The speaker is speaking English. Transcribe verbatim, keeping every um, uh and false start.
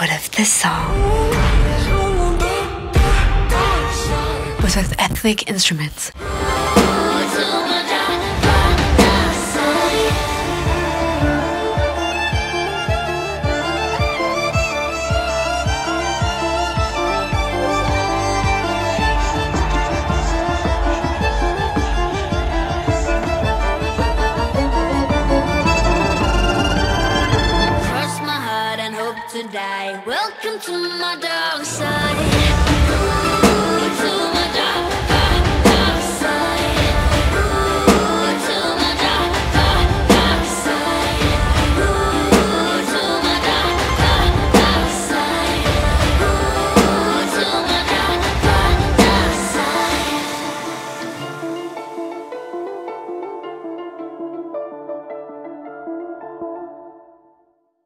What if this song was with ethnic instruments? To die. Welcome to my dark side.